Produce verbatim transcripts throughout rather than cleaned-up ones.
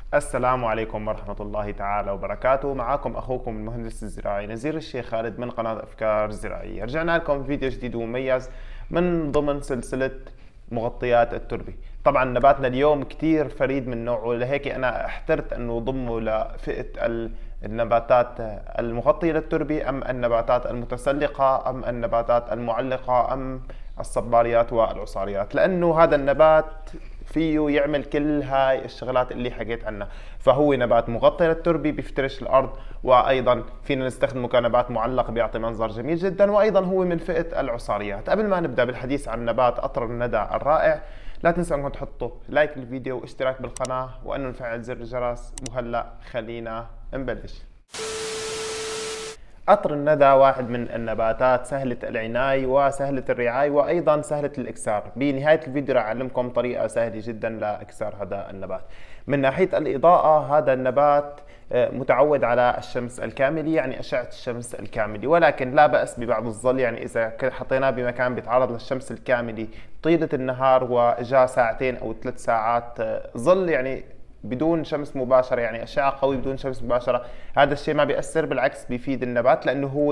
السلام عليكم ورحمة الله تعالى وبركاته. معكم أخوكم المهندس الزراعي نزير الشيخ خالد من قناة أفكار زراعية. رجعنا لكم فيديو جديد ومميز من ضمن سلسلة مغطيات التربة. طبعا نباتنا اليوم كتير فريد من نوعه، لهيك أنا احترت أنه ضمه لفئة النباتات المغطية للتربة، أم النباتات المتسلقة، أم النباتات المعلقة، أم الصباريات والعصاريات، لأنه هذا النبات فيه يعمل كل هاي الشغلات اللي حكيت عنها. فهو نبات مغطي للتربة بيفترش الأرض، وأيضا فينا نستخدمه كنبات معلق بيعطي منظر جميل جدا، وأيضا هو من فئة العصاريات. قبل ما نبدأ بالحديث عن نبات قطر الندى الرائع، لا تنسوا أنكم تحطوا لايك للفيديو واشتراك بالقناة وأنه نفعل زر الجرس. وهلأ خلينا نبلش. قطر الندى واحد من النباتات سهلة العناية وسهلة الرعاية وأيضا سهلة الإكسار. بنهاية الفيديو راح أعلمكم طريقة سهلة جدا لإكسار هذا النبات. من ناحية الإضاءة، هذا النبات متعود على الشمس الكاملة، يعني أشعة الشمس الكاملة، ولكن لا بأس ببعض الظل. يعني إذا حطيناه بمكان بيتعرض للشمس الكاملة طيلة النهار وجاء ساعتين أو ثلاث ساعات ظل، يعني بدون شمس مباشرة، يعني أشعة قوية بدون شمس مباشرة، هذا الشيء ما بيأثر، بالعكس بيفيد النبات، لأنه هو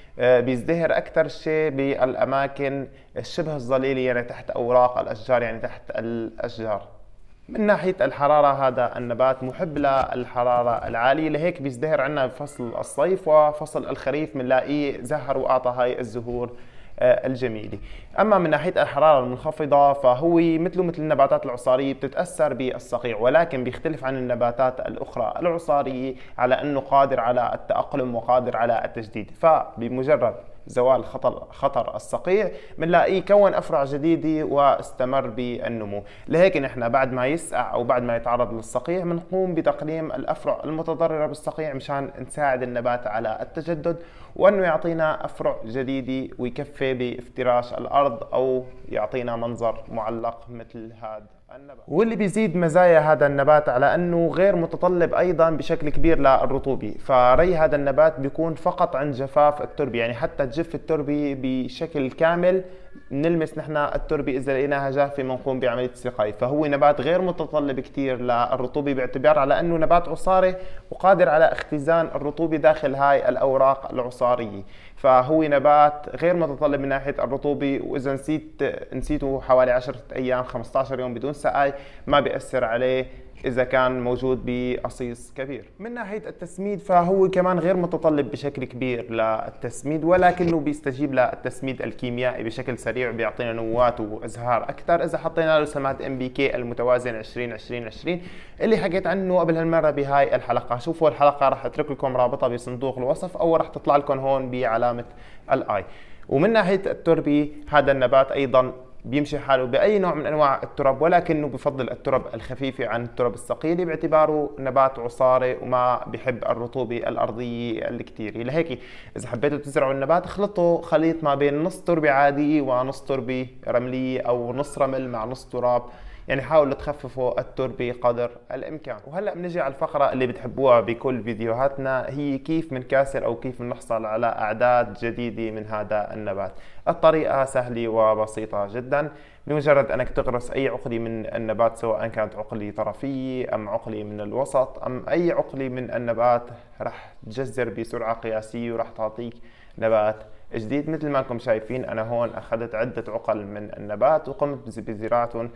بيزدهر أكثر شيء بالأماكن الشبه الظليلية، يعني تحت أوراق الأشجار، يعني تحت الأشجار. من ناحية الحرارة، هذا النبات محب للحرارة العالية، لهيك بيزدهر عندنا بفصل الصيف وفصل الخريف بنلاقيه زهر وأعطى هاي الزهور الجميلة. أما من ناحية الحرارة المنخفضة، فهو مثله مثل النباتات العصارية بتتأثر بالصقيع، ولكن بيختلف عن النباتات الأخرى العصارية على أنه قادر على التأقلم وقادر على التجديد. فبمجرد زوال خطر خطر الصقيع بنلاقيه كون أفرع جديدة واستمر بالنمو. لهيك نحن بعد ما يسقع أو بعد ما يتعرض للصقيع بنقوم بتقليم الأفرع المتضررة بالصقيع مشان نساعد النبات على التجدد، وأنه يعطينا أفرع جديدة ويكفي بافتراش الأرض أو يعطينا منظر معلق مثل هذا النبات. واللي بيزيد مزايا هذا النبات على أنه غير متطلب أيضا بشكل كبير للرطوبة. فري هذا النبات بيكون فقط عند جفاف التربة، يعني حتى تجف التربة بشكل كامل نلمس نحن التربة، إذا لقيناها جافة بنقوم بعملية السقاية. فهو نبات غير متطلب كثير للرطوبة، باعتبار على أنه نبات عصاري وقادر على اختزان الرطوبة داخل هاي الأوراق العصارية. فهو نبات غير متطلب من ناحية الرطوبة، وإذا نسيت نسيته حوالي عشرة أيام خمسة عشر يوم بدون سقاي ما بيأثر عليه إذا كان موجود بقصيص كبير. من ناحية التسميد، فهو كمان غير متطلب بشكل كبير للتسميد، ولكنه بيستجيب للتسميد الكيميائي بشكل سريع وبيعطينا نوات وازهار أكثر إذا حطينا له سماد إم بي كي المتوازن عشرين عشرين عشرين اللي حكيت عنه قبل هالمرة بهاي الحلقة. شوفوا الحلقة راح أترك لكم رابطها بصندوق الوصف أو راح تطلع لكم هون بعلامة الآي. ومن ناحية التربة، هذا النبات أيضا بيمشي حاله بأي نوع من أنواع التراب، ولكنه بفضل التراب الخفيفة عن التراب الثقيلة باعتباره نبات عصاري وما بيحب الرطوبة الأرضية الكتيرة. لهيك إذا حبيتوا تزرعوا النبات اخلطوا خليط ما بين نص تربة عادية ونص تربة رملية، أو نص رمل مع نص تراب، يعني حاولوا تخففوا التربة قدر الإمكان. وهلأ بنجي على الفقرة اللي بتحبوها بكل فيديوهاتنا، هي كيف بنكاثر أو كيف بنحصل على أعداد جديدة من هذا النبات. الطريقة سهلة وبسيطة جدا. بمجرد أنك تغرس أي عقلة من النبات، سواء كانت عقلة طرفية أم عقلة من الوسط أم أي عقلة من النبات، رح تجذر بسرعة قياسية ورح تعطيك نبات جديد. مثل ما انكم شايفين أنا هون أخذت عدة عقل من النبات وقمت بزراعتهم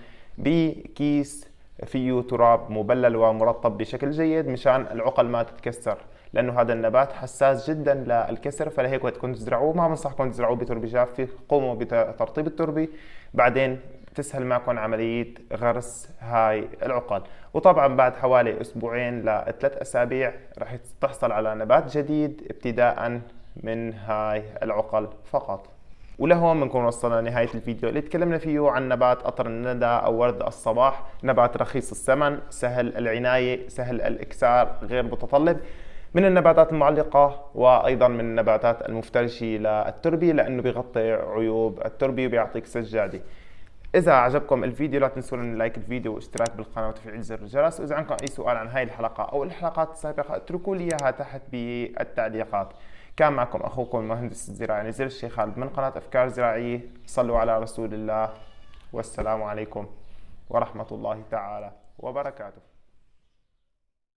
بكيس فيه تراب مبلل ومرطب بشكل جيد مشان العقل ما تتكسر، لأنه هذا النبات حساس جدا للكسر. فلهيك وقت كنتوا تزرعوه ما بنصحكم تزرعوه بتربة جافة، قوموا بترطيب التربة بعدين تسهل معكم عملية غرس هاي العقل. وطبعا بعد حوالي أسبوعين لثلاث أسابيع رح تحصل على نبات جديد ابتداء من هاي العقل فقط. ولهون بنكون وصلنا لنهاية الفيديو اللي تكلمنا فيه عن نبات قطر الندى أو ورد الصباح. نبات رخيص الثمن، سهل العناية، سهل الإكسار، غير متطلب، من النباتات المعلقة وأيضا من النباتات المفترشة للتربة، لأنه بيغطي عيوب التربة وبيعطيك سجادة. إذا عجبكم الفيديو لا تنسون لايك الفيديو واشتراك بالقناة وتفعيل زر الجرس. وإذا عندكم أي سؤال عن هاي الحلقة أو الحلقات السابقة اتركوا لي إياها تحت بالتعليقات. كان معكم أخوكم المهندس الزراعي نزير الشيخ خالد من قناة أفكار زراعية. صلوا على رسول الله، والسلام عليكم ورحمة الله تعالى وبركاته.